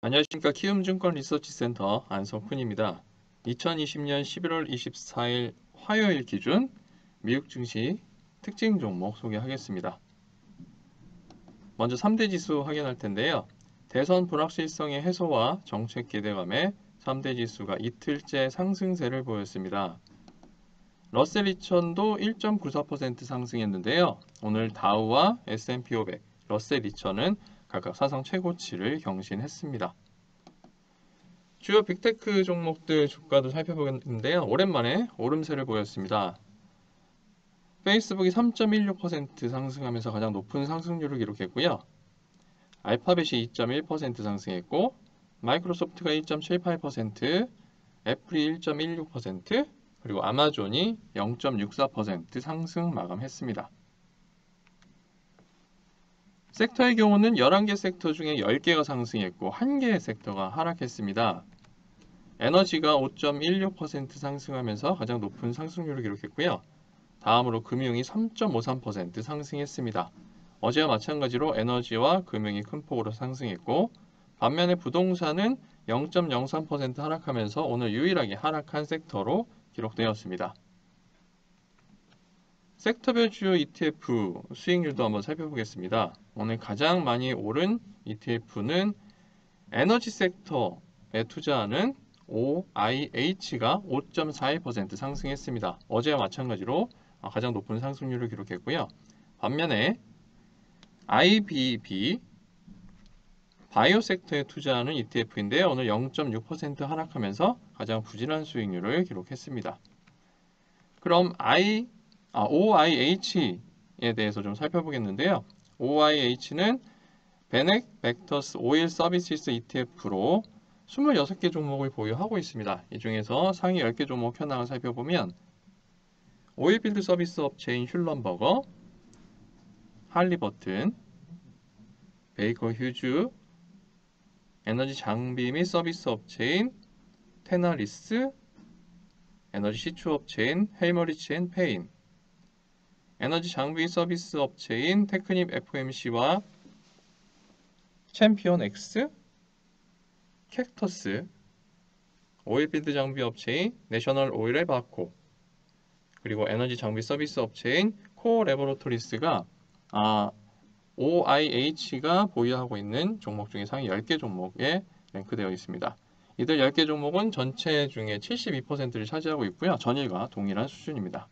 안녕하십니까. 키움증권 리서치센터 안성훈입니다. 2020년 11월 24일 화요일 기준 미국 증시 특징 종목 소개하겠습니다. 먼저 3대 지수 확인할 텐데요. 대선 불확실성의 해소와 정책 기대감에 3대 지수가 이틀째 상승세를 보였습니다. 러셀 2000도 1.94% 상승했는데요. 오늘 다우와 S&P 500, 러셀 2000은 각각 사상 최고치를 경신했습니다. 주요 빅테크 종목들 주가도 살펴보겠는데요. 오랜만에 오름세를 보였습니다. 페이스북이 3.16% 상승하면서 가장 높은 상승률을 기록했고요. 알파벳이 2.1% 상승했고, 마이크로소프트가 1.78%, 애플이 1.16%, 그리고 아마존이 0.64% 상승 마감했습니다. 섹터의 경우는 11개 섹터 중에 10개가 상승했고 1개의 섹터가 하락했습니다. 에너지가 5.16% 상승하면서 가장 높은 상승률을 기록했고요. 다음으로 금융이 3.53% 상승했습니다. 어제와 마찬가지로 에너지와 금융이 큰 폭으로 상승했고, 반면에 부동산은 0.03% 하락하면서 오늘 유일하게 하락한 섹터로 기록되었습니다. 섹터별 주요 ETF 수익률도 한번 살펴보겠습니다. 오늘 가장 많이 오른 ETF는 에너지 섹터에 투자하는 OIH가 5.41% 상승했습니다. 어제와 마찬가지로 가장 높은 상승률을 기록했고요. 반면에 IBB 바이오 섹터에 투자하는 ETF인데요. 오늘 0.6% 하락하면서 가장 부진한 수익률을 기록했습니다. 그럼 OIH에 대해서 좀 살펴보겠는데요. OIH는 베넥 벡터스 오일 서비스 ETF로 26개 종목을 보유하고 있습니다. 이 중에서 상위 10개 종목 현황을 살펴보면 오일필드 서비스 업체인 슐럼버거, 할리버튼, 베이커 휴즈, 에너지 장비 및 서비스 업체인 테나리스, 에너지 시추 업체인 헬머리치 앤 페인, 에너지 장비 서비스 업체인 테크닙 FMC와 챔피언 X, 캡터스, 오일필드 장비 업체인 내셔널 오일 바코, 그리고 에너지 장비 서비스 업체인 코어 레버러토리스가 OIH가 보유하고 있는 종목 중에 상위 10개 종목에 랭크되어 있습니다. 이들 10개 종목은 전체 중에 72%를 차지하고 있고요. 전일과 동일한 수준입니다.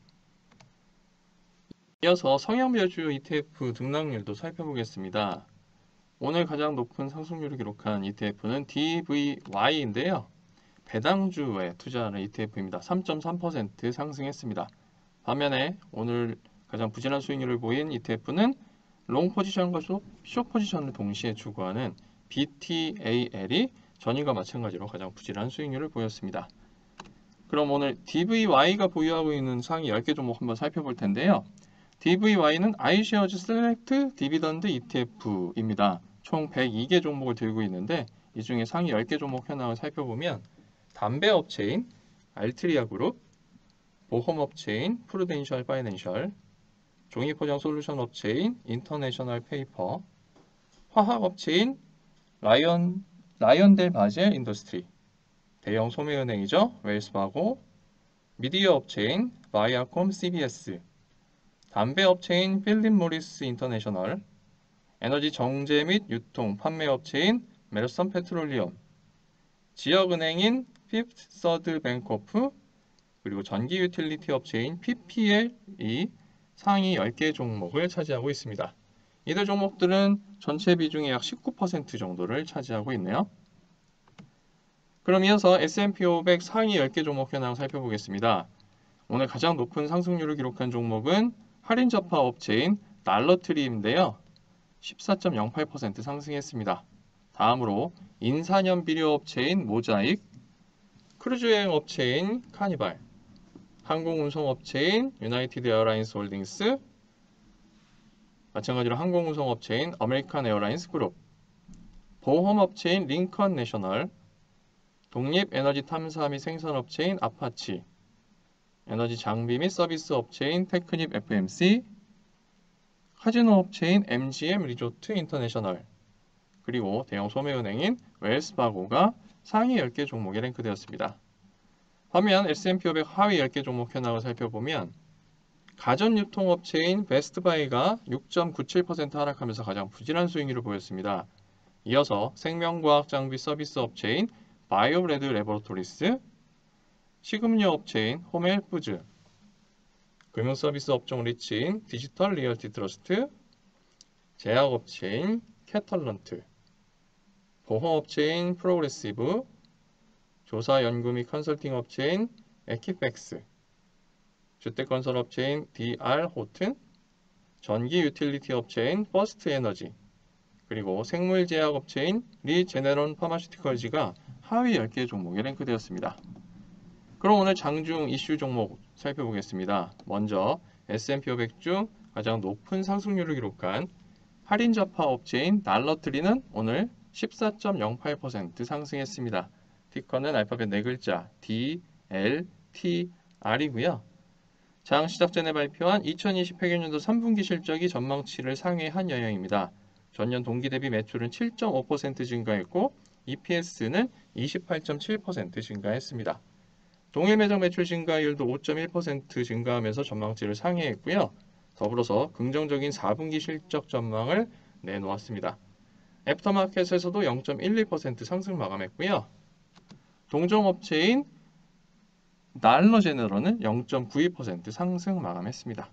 이어서 성향별 주요 ETF 등락률도 살펴보겠습니다. 오늘 가장 높은 상승률을 기록한 ETF는 DVY인데요. 배당주에 투자하는 ETF입니다. 3.3% 상승했습니다. 반면에 오늘 가장 부진한 수익률을 보인 ETF는 롱 포지션과 숏 포지션을 동시에 추구하는 BTAL이 전일과 마찬가지로 가장 부진한 수익률을 보였습니다. 그럼 오늘 DVY가 보유하고 있는 상위 10개 종목 한번 살펴볼 텐데요. DVY는 iShares Select Dividend ETF입니다. 총 102개 종목을 들고 있는데 이 중에 상위 10개 종목 현황을 살펴보면 담배 업체인 알트리아 그룹, 보험 업체인 프루덴셜 파이낸셜, 종이 포장 솔루션 업체인 인터내셔널 페이퍼, 화학 업체인 라이언델 바젤 인더스트리, 대형 소매은행이죠. 웰스파고, 미디어 업체인 바이아콤 CBS, 담배 업체인 필립 모리스 인터내셔널, 에너지 정제 및 유통 판매 업체인 메르선 페트롤리엄, 지역은행인 피프트 서드 뱅코프, 그리고 전기 유틸리티 업체인 PPL이 상위 10개 종목을 차지하고 있습니다. 이들 종목들은 전체 비중의 약 19% 정도를 차지하고 있네요. 그럼 이어서 S&P 500 상위 10개 종목 현황 살펴보겠습니다. 오늘 가장 높은 상승률을 기록한 종목은 할인 저파 업체인 달러트리인데요. 14.08% 상승했습니다. 다음으로 인산염 비료 업체인 모자익, 크루즈 여행 업체인 카니발, 항공운송 업체인 유나이티드 에어라인스 홀딩스, 마찬가지로 항공운송 업체인 아메리칸 에어라인스 그룹, 보험 업체인 링컨 내셔널, 독립 에너지 탐사 및 생산 업체인 아파치, 에너지 장비 및 서비스 업체인 테크닙 FMC, 카지노 업체인 MGM 리조트 인터내셔널, 그리고 대형 소매은행인 웰스파고가 상위 10개 종목에 랭크되었습니다. 반면 S&P 500 하위 10개 종목 현황을 살펴보면 가전유통업체인 베스트바이가 6.97% 하락하면서 가장 부진한 수익률을 보였습니다. 이어서 생명과학 장비 서비스 업체인 바이오레드 레보레토리스, 식음료 업체인 홈헬프즈, 금융서비스 업종 리치인 디지털 리얼티 트러스트, 제약업체인 캐털런트, 보험업체인 프로그레시브, 조사연구 및 컨설팅 업체인 에키팩스, 주택건설업체인 DR 호튼, 전기 유틸리티 업체인 퍼스트 에너지, 그리고 생물제약업체인 리제네론 파마슈티컬즈가 하위 10개 종목에 랭크되었습니다. 그럼 오늘 장중 이슈 종목 살펴보겠습니다. 먼저 S&P 500 중 가장 높은 상승률을 기록한 할인자파 업체인 달러트리는 오늘 14.08% 상승했습니다. 티커는 알파벳 4글자 D, L, T, R이고요. 장 시작 전에 발표한 2020 회계연도 3분기 실적이 전망치를 상회한 영향입니다. 전년 동기 대비 매출은 7.5% 증가했고 EPS는 28.7% 증가했습니다. 동일 매장 매출 증가율도 5.1% 증가하면서 전망치를 상회했고요. 더불어서 긍정적인 4분기 실적 전망을 내놓았습니다. 애프터마켓에서도 0.12% 상승 마감했고요. 동종업체인 달러제너럴은 0.92% 상승 마감했습니다.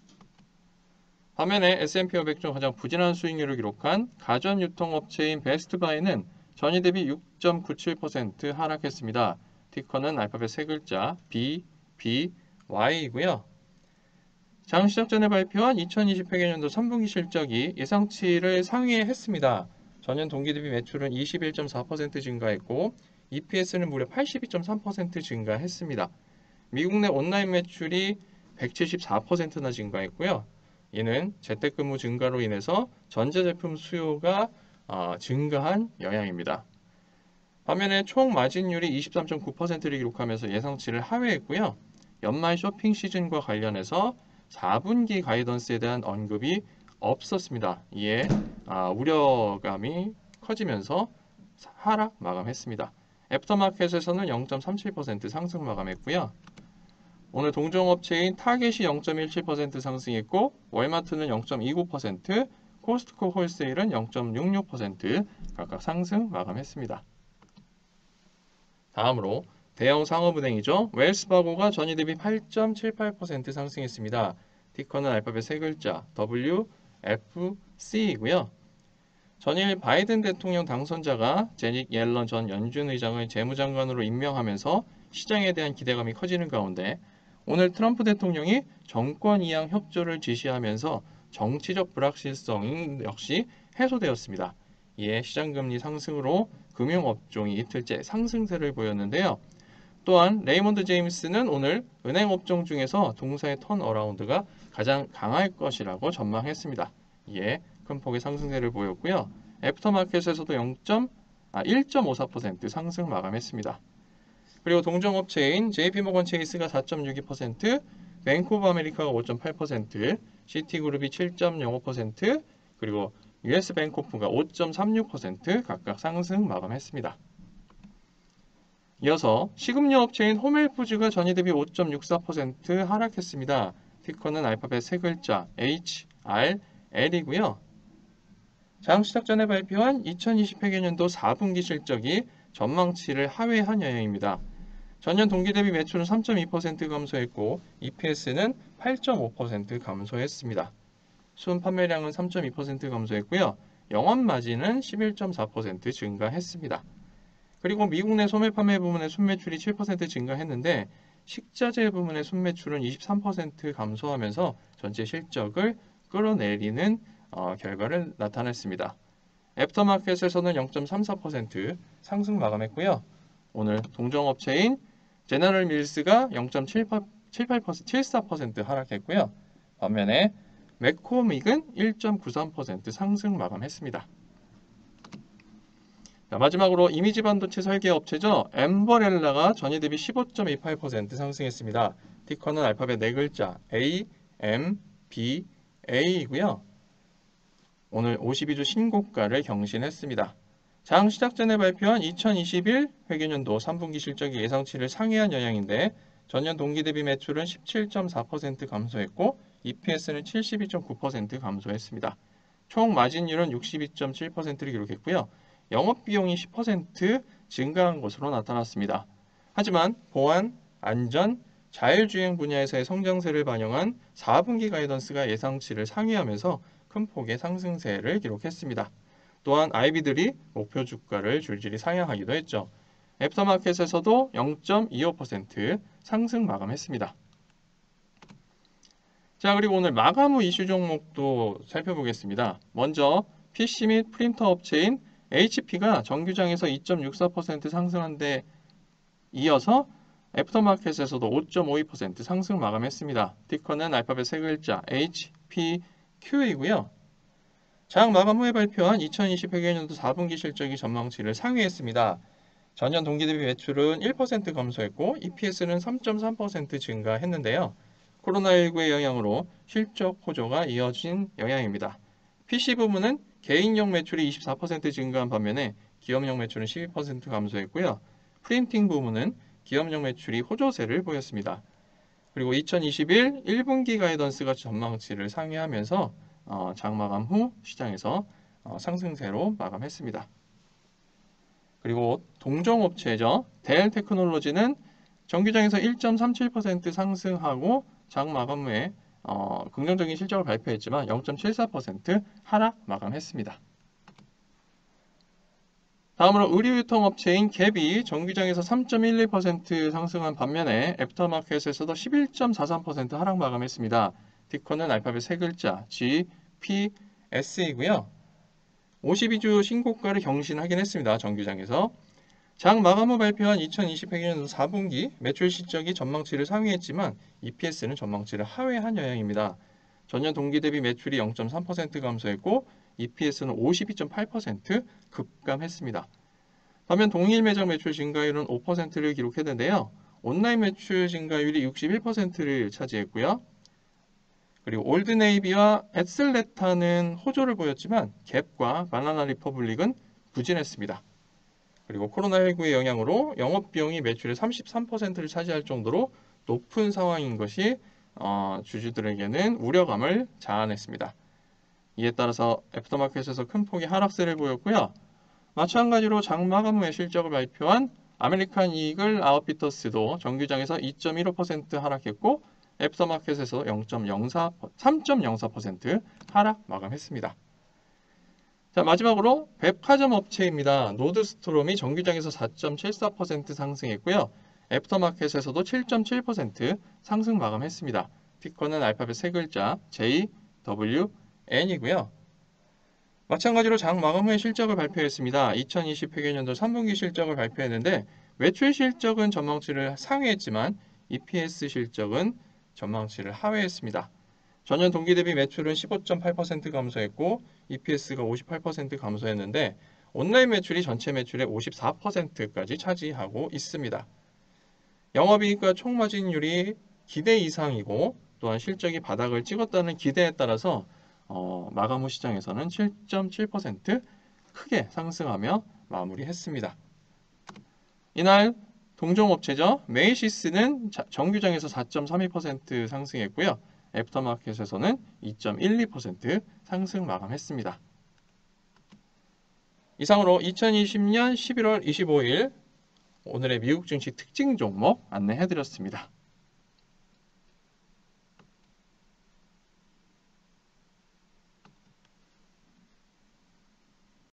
반면에 S&P 500 중 가장 부진한 수익률을 기록한 가전유통업체인 베스트바이는 전일 대비 6.97% 하락했습니다. 티커는 알파벳 3글자 B, B, Y이고요. 장 시작 전에 발표한 2020 회계연도 3분기 실적이 예상치를 상회했습니다. 전년 동기 대비 매출은 21.4% 증가했고 EPS는 무려 82.3% 증가했습니다. 미국 내 온라인 매출이 174%나 증가했고요. 이는 재택근무 증가로 인해서 전자제품 수요가 증가한 영향입니다. 반면에 총 마진율이 23.9%를 기록하면서 예상치를 하회했고요. 연말 쇼핑 시즌과 관련해서 4분기 가이던스에 대한 언급이 없었습니다. 이에 우려감이 커지면서 하락 마감했습니다. 애프터마켓에서는 0.37% 상승 마감했고요. 오늘 동종업체인 타겟이 0.17% 상승했고 월마트는 0.29%, 코스트코 홀세일은 0.66% 각각 상승 마감했습니다. 다음으로 대형 상업은행이죠. 웰스파고가 전일 대비 8.78% 상승했습니다. 티커는 알파벳 3글자 W, F, C이고요. 전일 바이든 대통령 당선자가 제닛 옐런 전 연준 의장을 재무장관으로 임명하면서 시장에 대한 기대감이 커지는 가운데 오늘 트럼프 대통령이 정권 이양 협조를 지시하면서 정치적 불확실성 역시 해소되었습니다. 이에 시장금리 상승으로 금융업종이 이틀째 상승세를 보였는데요. 또한 레이먼드 제임스는 오늘 은행업종 중에서 동사의 턴어라운드가 가장 강할 것이라고 전망했습니다. 이에 큰 폭의 상승세를 보였고요. 애프터마켓에서도 1.54% 상승 마감했습니다. 그리고 동종업체인 JP모건 체이스가 4.62%, 뱅크 오브 아메리카가 5.8%, 시티그룹이 7.05%, 그리고 US뱅코프가 5.36% 각각 상승 마감했습니다. 이어서 식음료 업체인 홈헬프즈가 전일 대비 5.64% 하락했습니다. 티커는 알파벳 3글자 H, R, L이고요. 장 시작 전에 발표한 2020 회계연도 4분기 실적이 전망치를 하회한 영향입니다. 전년 동기 대비 매출은 3.2% 감소했고 EPS는 8.5% 감소했습니다. 순 판매량은 3.2% 감소했고요. 영업마진은 11.4% 증가했습니다. 그리고 미국 내 소매 판매 부문의 순매출이 7% 증가했는데 식자재 부문의 순매출은 23% 감소하면서 전체 실적을 끌어내리는 결과를 나타냈습니다. 애프터마켓에서는 0.34% 상승 마감했고요. 오늘 동종업체인 제너럴 밀스가 0.74% 하락했고요. 반면에 맥코믹은 1.93% 상승 마감했습니다. 자, 마지막으로 이미지 반도체 설계 업체죠. 엠버렐라가 전일 대비 15.28% 상승했습니다. 티커는 알파벳 4글자 A, M, B, A이고요. 오늘 52주 신고가를 경신했습니다. 장 시작 전에 발표한 2021 회계연도 3분기 실적이 예상치를 상회한 영향인데 전년 동기 대비 매출은 17.4% 감소했고 EPS는 72.9% 감소했습니다. 총 마진율은 62.7%를 기록했고요. 영업비용이 10% 증가한 것으로 나타났습니다. 하지만 보안, 안전, 자율주행 분야에서의 성장세를 반영한 4분기 가이던스가 예상치를 상회하면서 큰 폭의 상승세를 기록했습니다. 또한 IB들이 목표 주가를 줄줄이 상향하기도 했죠. 애프터마켓에서도 0.25% 상승 마감했습니다. 자, 그리고 오늘 마감 후 이슈 종목도 살펴보겠습니다. 먼저 PC 및 프린터 업체인 HP가 정규장에서 2.64% 상승한 데 이어서 애프터마켓에서도 5.52% 상승 마감했습니다. 티커는 알파벳 세 글자 HPQ이고요. 장 마감 후에 발표한 2020 회계연도 4분기 실적이 전망치를 상회했습니다. 전년 동기 대비 매출은 1% 감소했고 EPS는 3.3% 증가했는데요. 코로나19의 영향으로 실적 호조가 이어진 영향입니다. PC 부문은 개인용 매출이 24% 증가한 반면에 기업용 매출은 12% 감소했고요. 프린팅 부문은 기업용 매출이 호조세를 보였습니다. 그리고 2021 1분기 가이던스가 전망치를 상회하면서 장 마감 후 시장에서 상승세로 마감했습니다. 그리고 동종업체죠. 델 테크놀로지는 정규장에서 1.37% 상승하고 장 마감 후에 긍정적인 실적을 발표했지만 0.74% 하락 마감했습니다. 다음으로 의류유통업체인 갭이 정규장에서 3.11% 상승한 반면에 애프터마켓에서도 11.43% 하락 마감했습니다. 티커는 알파벳 세 글자 GPS이고요. 52주 신고가를 경신하긴 했습니다. 정규장에서. 장 마감 후 발표한 2020 회계연도 4분기 매출 실적이 전망치를 상회했지만 EPS는 전망치를 하회한 영향입니다. 전년 동기 대비 매출이 0.3% 감소했고 EPS는 52.8% 급감했습니다. 반면 동일 매장 매출 증가율은 5%를 기록했는데요. 온라인 매출 증가율이 61%를 차지했고요. 그리고 올드네이비와 에슬레타는 호조를 보였지만 갭과 바나나 리퍼블릭은 부진했습니다. 그리고 코로나19의 영향으로 영업비용이 매출의 33%를 차지할 정도로 높은 상황인 것이 주주들에게는 우려감을 자아냈습니다. 이에 따라서 애프터마켓에서 큰 폭의 하락세를 보였고요. 마찬가지로 장 마감 후에 실적을 발표한 아메리칸 이글 아웃피터스도 정규장에서 2.15% 하락했고 애프터마켓에서 3.04% 하락 마감했습니다. 자, 마지막으로 백화점 업체입니다. 노드스트롬이 정규장에서 4.74% 상승했고요. 애프터마켓에서도 7.7% 상승 마감했습니다. 티커는 알파벳 세 글자 JWN이고요. 마찬가지로 장 마감 후에 실적을 발표했습니다. 2020 회계연도 3분기 실적을 발표했는데 매출 실적은 전망치를 상회했지만 EPS 실적은 전망치를 하회했습니다. 전년 동기 대비 매출은 15.8% 감소했고 EPS가 58% 감소했는데 온라인 매출이 전체 매출의 54%까지 차지하고 있습니다. 영업이익과 총마진율이 기대 이상이고 또한 실적이 바닥을 찍었다는 기대에 따라서 마감 후 시장에서는 7.7% 크게 상승하며 마무리했습니다. 이날 동종업체죠. 메이시스는 정규장에서 4.32% 상승했고요. 애프터마켓에서는 2.12% 상승 마감했습니다. 이상으로 2020년 11월 25일 오늘의 미국 증시 특징 종목 안내해드렸습니다.